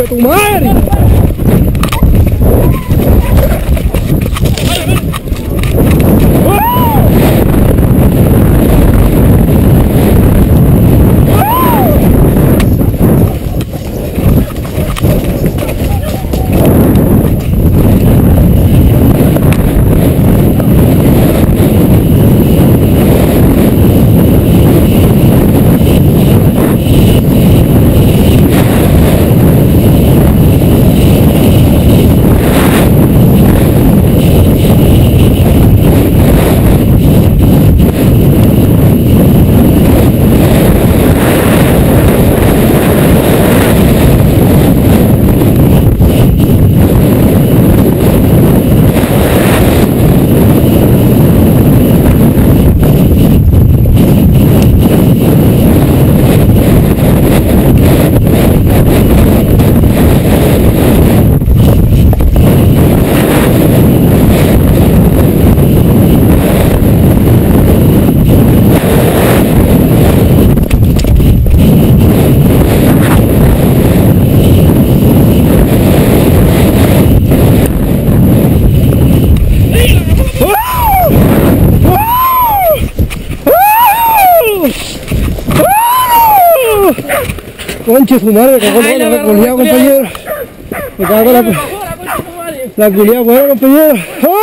tu madre! Conche su madre, me cagó la culiada, compañero. Me cagó la culiada, bueno, compañero.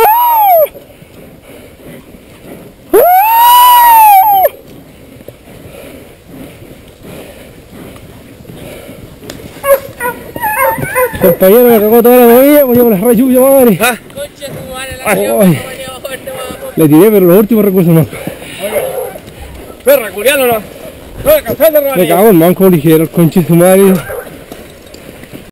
Compañero, me cagó toda la bobilla, me llevo la rachucha, madre. Conche su madre, le tiré, pero los últimos recursos no. Perra, culiado, no. Me cago en manco ligero, conche su madre.